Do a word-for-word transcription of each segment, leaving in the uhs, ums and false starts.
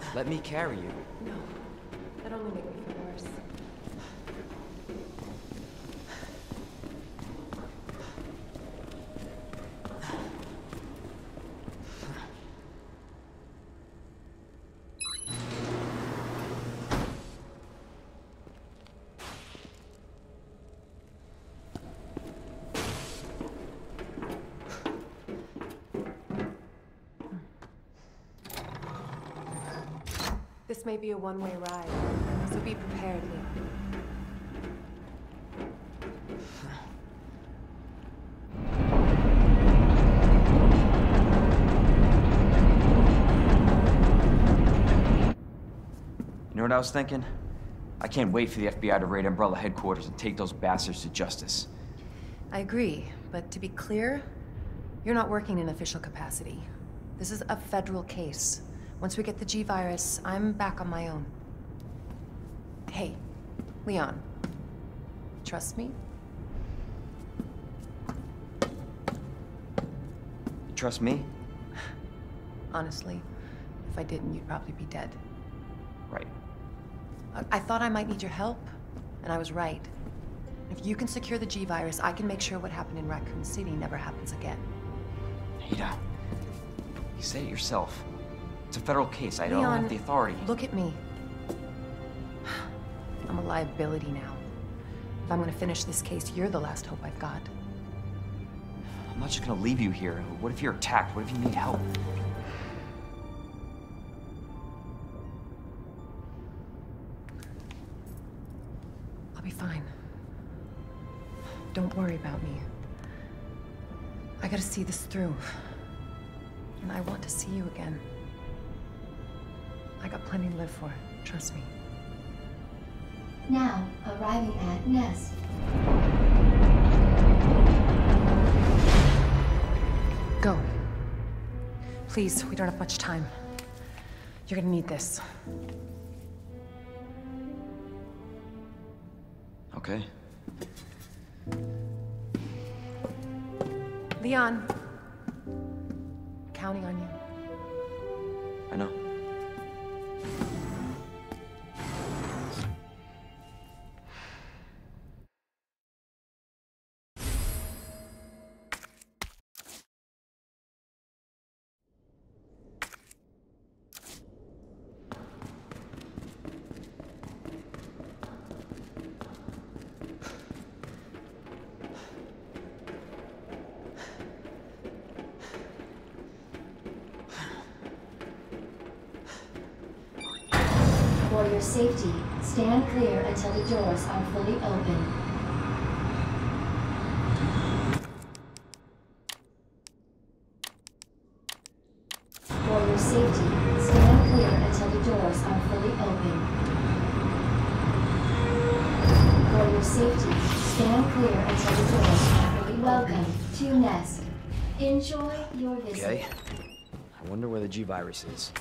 Let me carry you. No. That'd only make me feel worse. This may be a one-way ride, so be prepared, Leon. You know what I was thinking? I can't wait for the F B I to raid Umbrella headquarters and take those bastards to justice. I agree, but to be clear, you're not working in official capacity. This is a federal case. Once we get the G-Virus, I'm back on my own. Hey, Leon. Trust me? You trust me? Honestly, if I didn't, you'd probably be dead. Right. I, I thought I might need your help, and I was right. If you can secure the G-Virus, I can make sure what happened in Raccoon City never happens again. Ada, you said it yourself. It's a federal case. I don't Leon, have the authority. Look at me. I'm a liability now. If I'm gonna finish this case, you're the last hope I've got. I'm not just gonna leave you here. What if you're attacked? What if you need help? I'll be fine. Don't worry about me. I gotta see this through. And I want to see you again. I got plenty to live for, trust me. Now, arriving at Nest. Go. Please, we don't have much time. You're gonna need this. Okay. Leon. Counting on you. I know. For your safety, stand clear until the doors are fully open. For your safety, stand clear until the doors are fully open. For your safety, stand clear until the doors are fully welcome to Nest. Enjoy your visit. Okay. I wonder where the G-Virus is.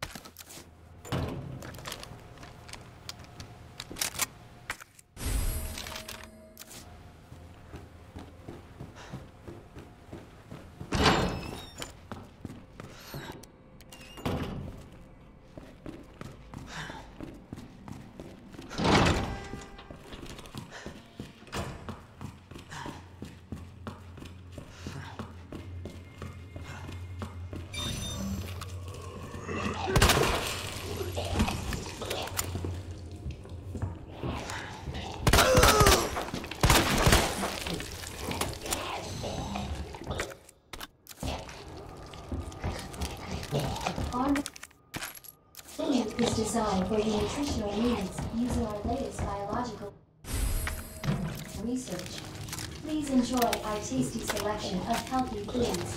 Our menu is designed for your nutritional needs using our latest biological research. Please enjoy our tasty selection of healthy foods.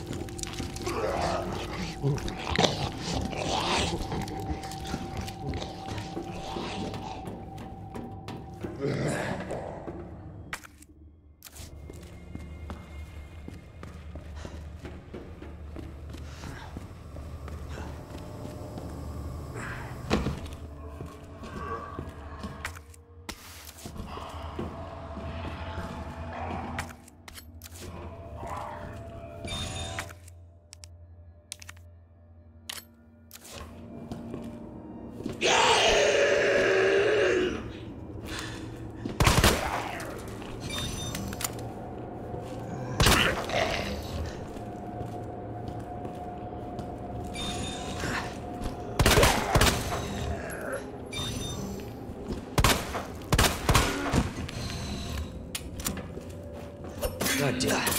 God damn it.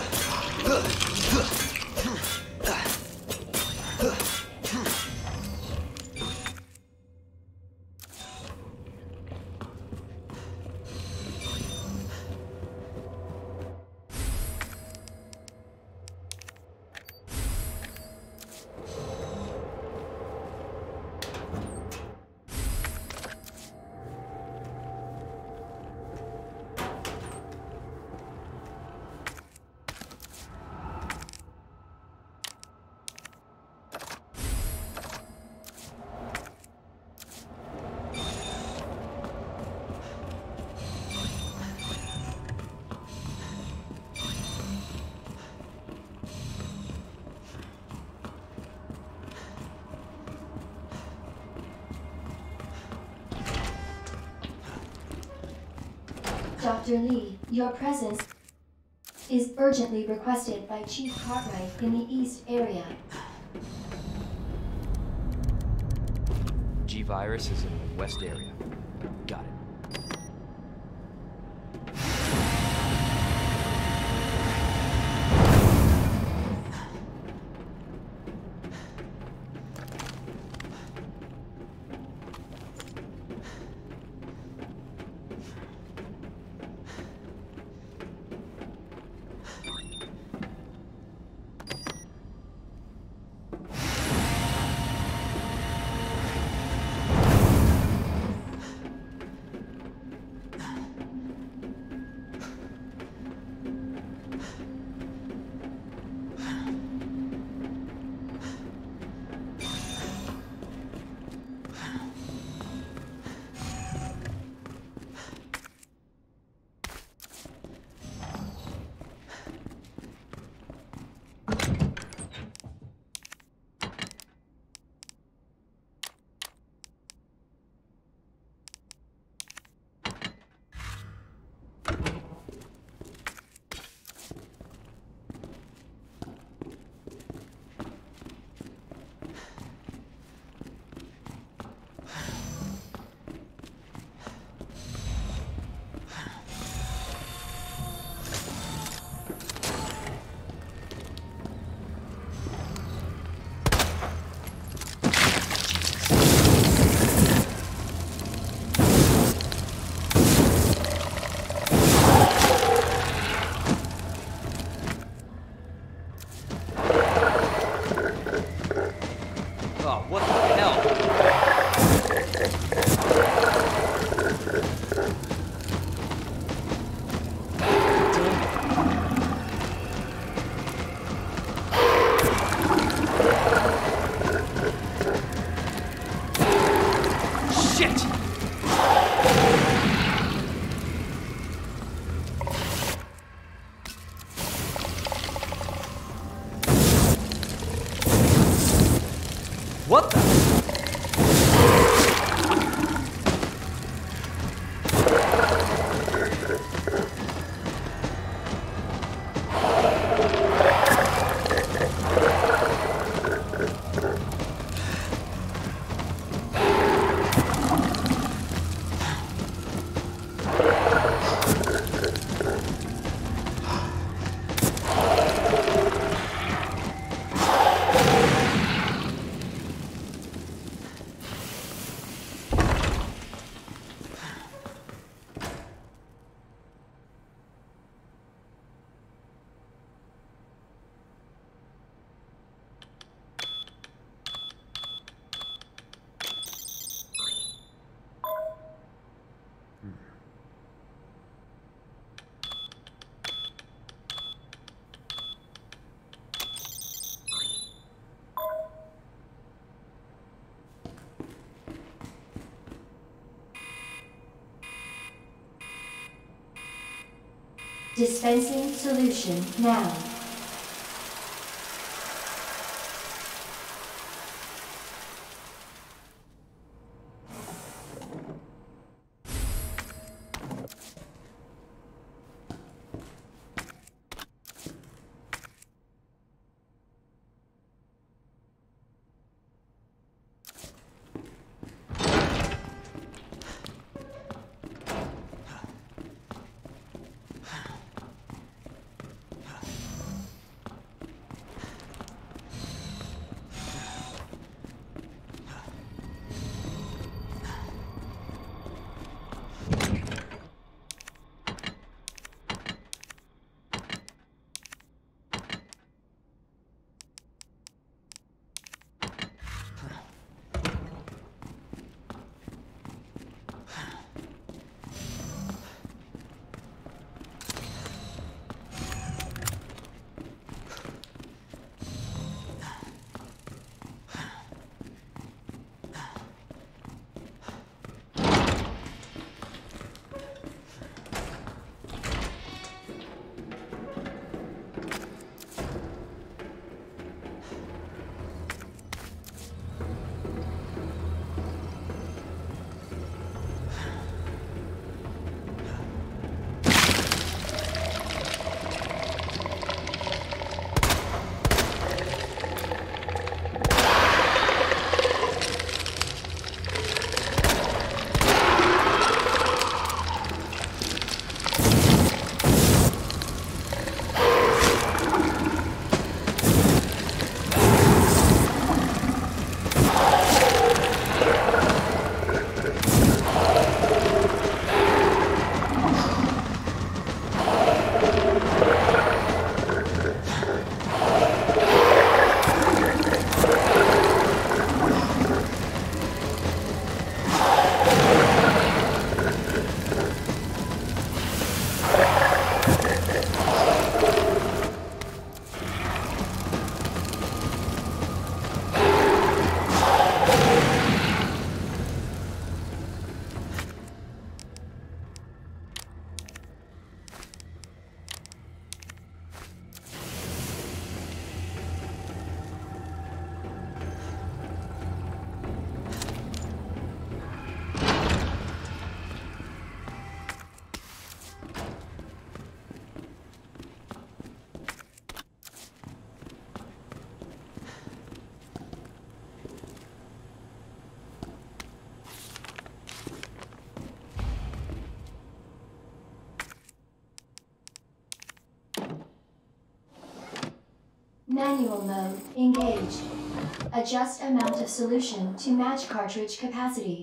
Doctor Lee, your presence is urgently requested by Chief Cartwright in the East area. G-Virus is in the West area. Got it. What the? Dispensing solution now. Manual mode engaged. Adjust amount of solution to match cartridge capacity.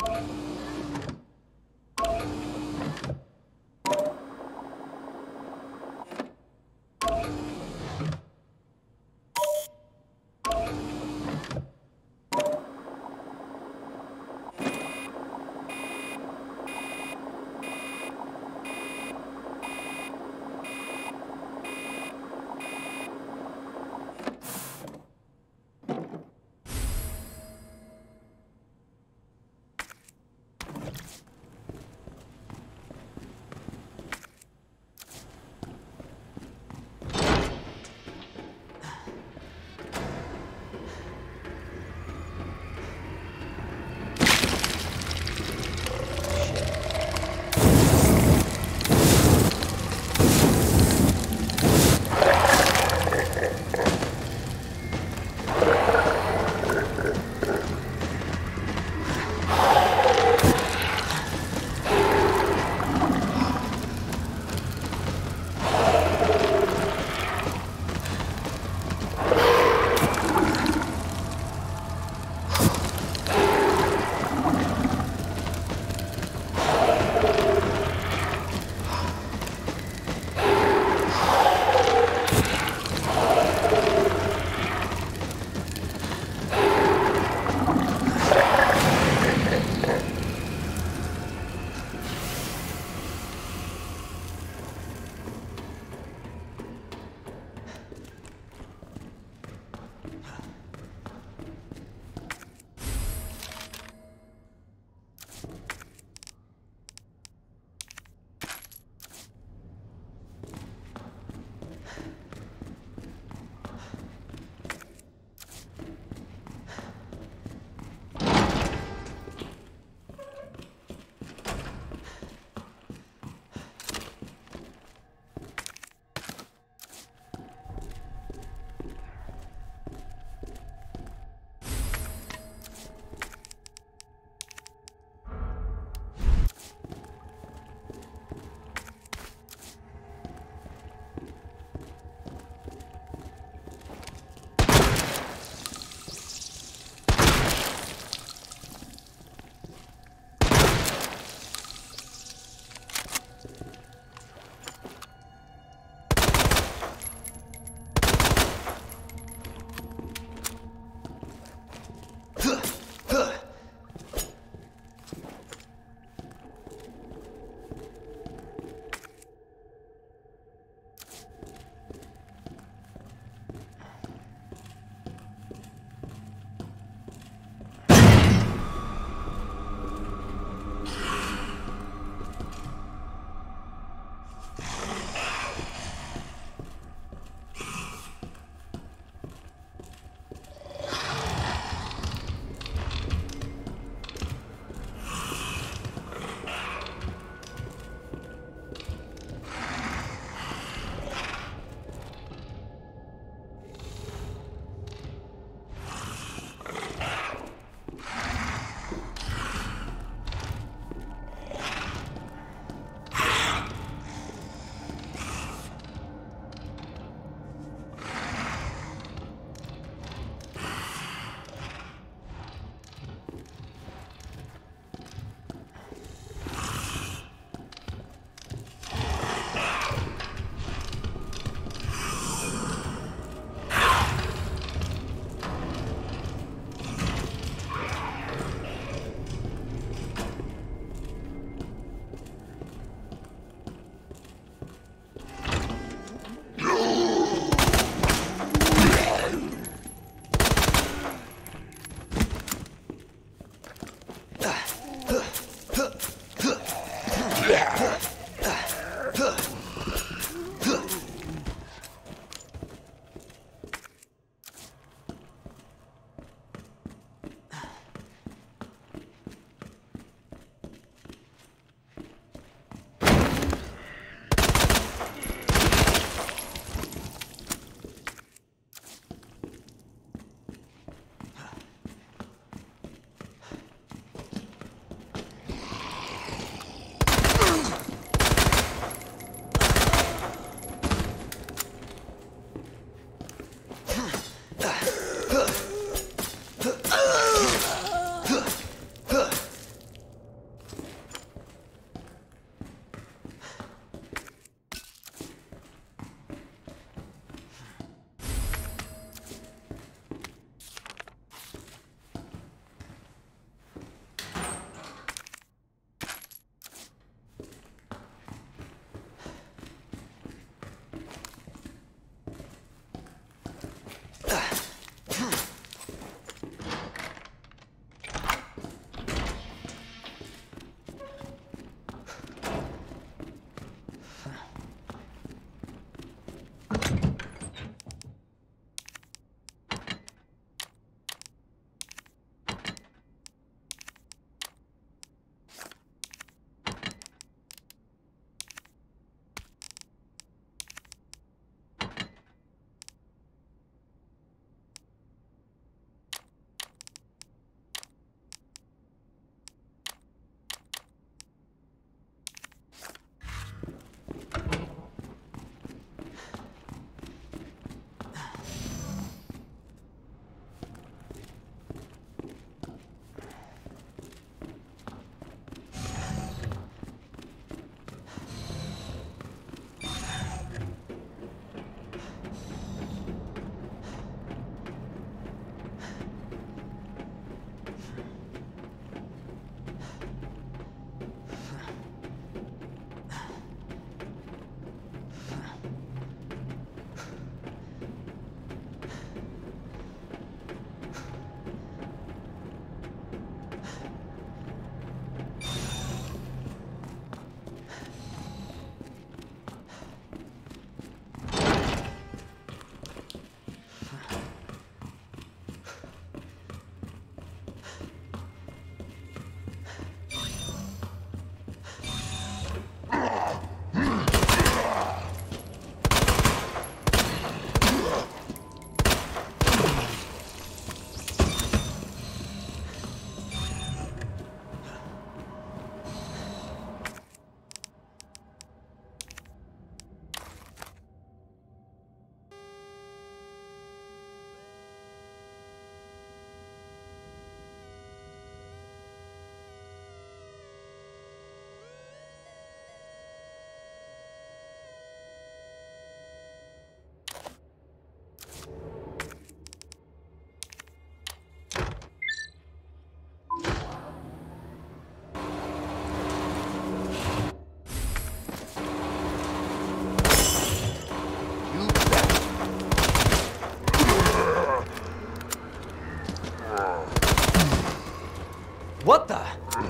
What the?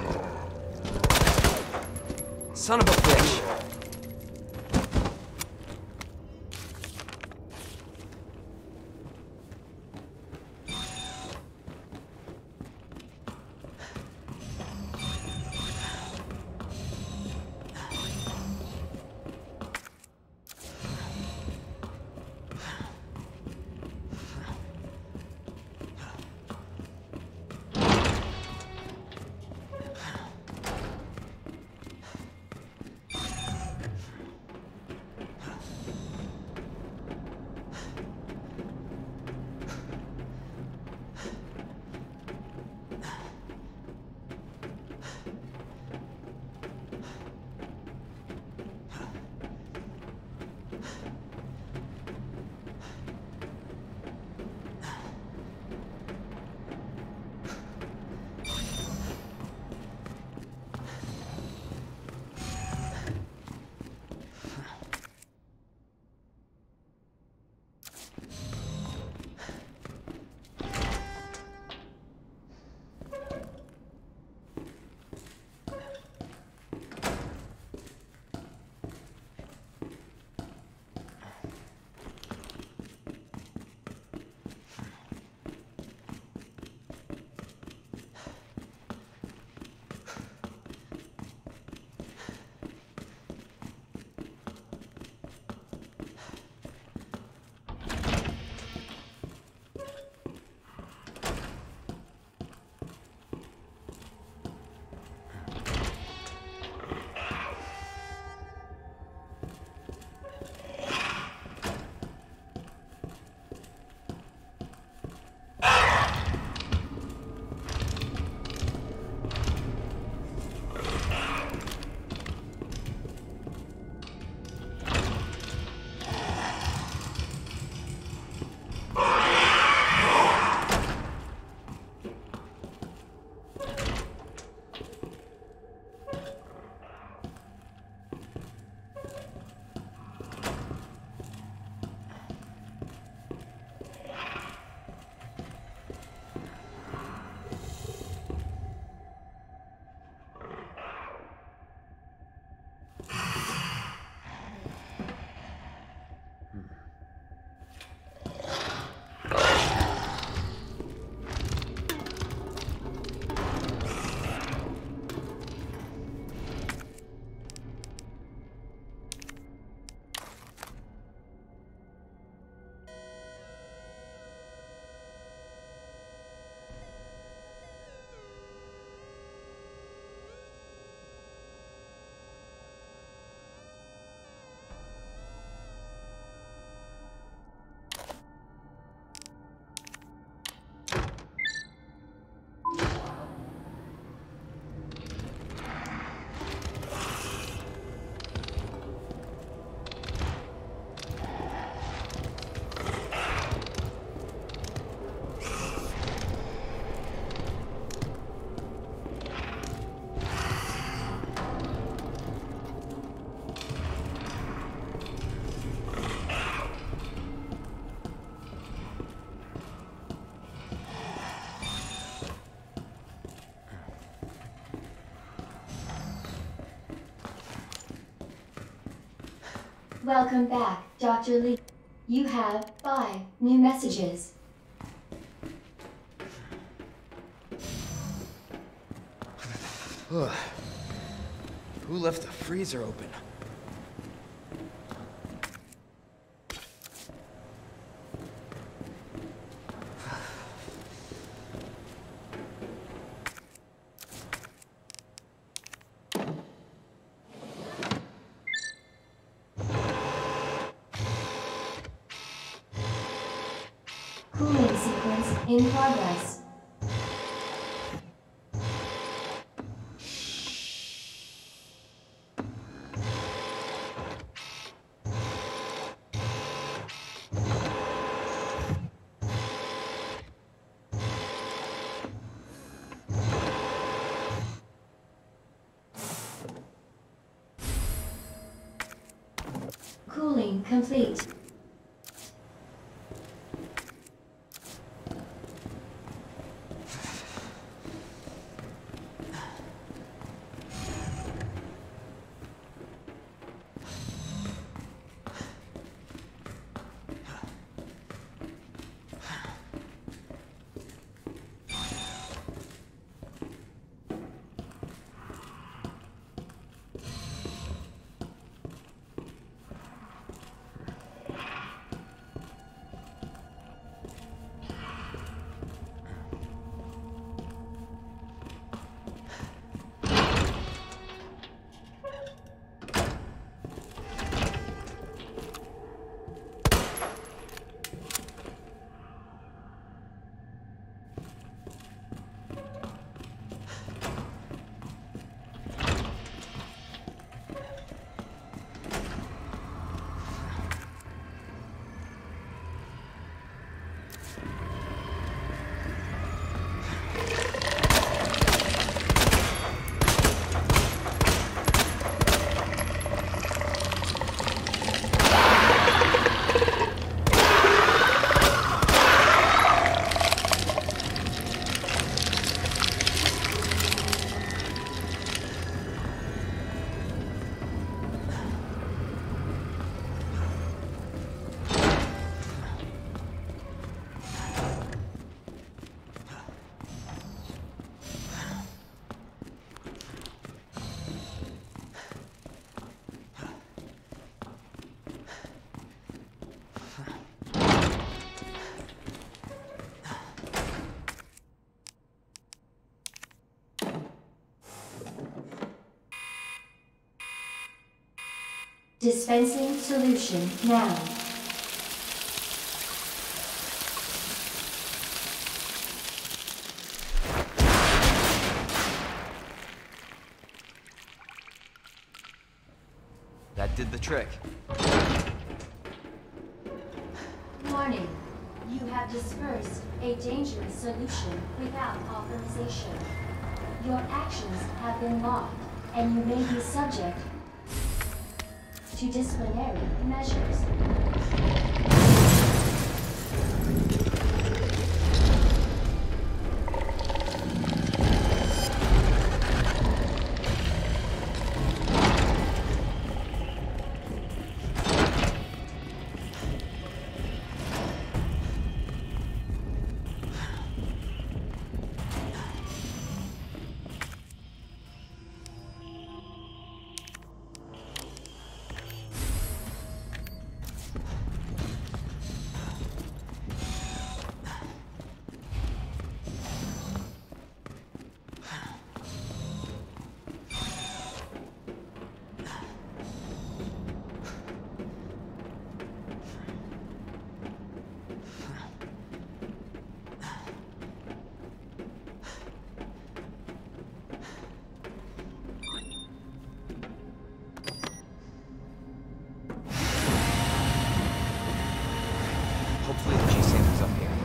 Son of a bitch. Welcome back, Doctor Lee. You have five new messages. Who left the freezer open? Cooling sequence in progress. Cooling complete. Dispensing solution now. That did the trick. Warning. You have dispersed a dangerous solution without authorization. Your actions have been logged, and you may be subject to disciplinary measures. Hopefully the G-sample's up here.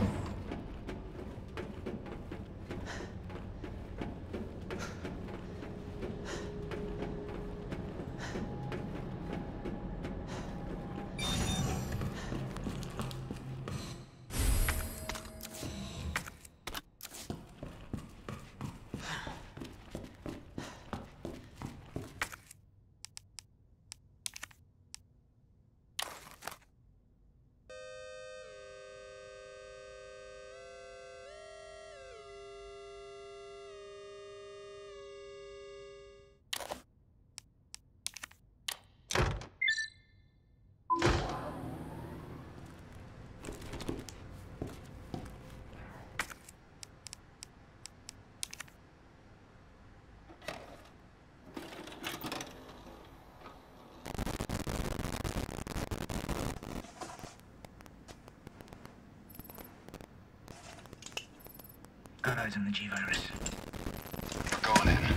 Got eyes on the G-Virus. We're going in.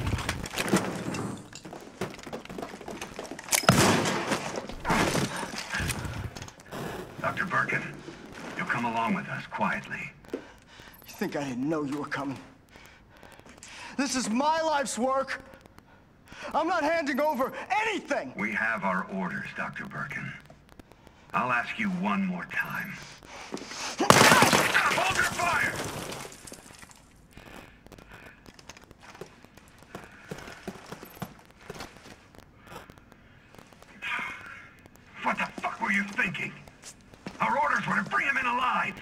Doctor Birkin, you'll come along with us quietly. You think I didn't know you were coming? This is my life's work. I'm not handing over anything. We have our orders, Doctor Birkin. I'll ask you one more time. Hold your fire! What the fuck were you thinking? Our orders were to bring him in alive!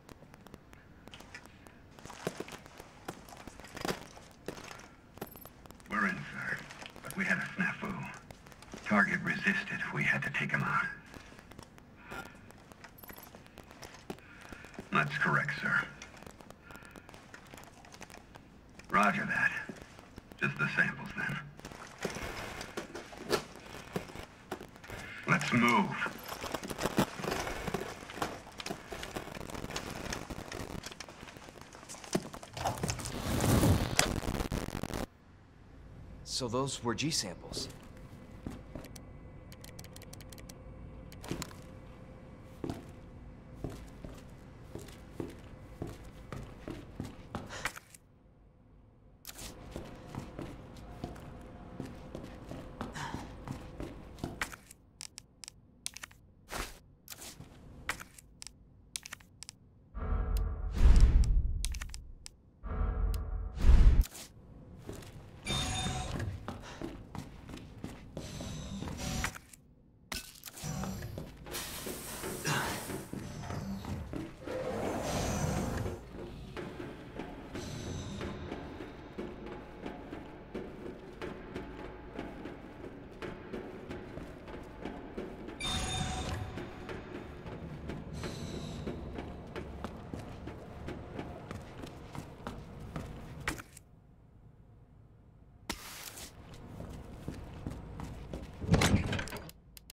We're in, sir. But we had a snafu. Target resisted. We had to take him out. That's correct, sir. Roger that. Just the samples, then. Let's move. So those were G-samples.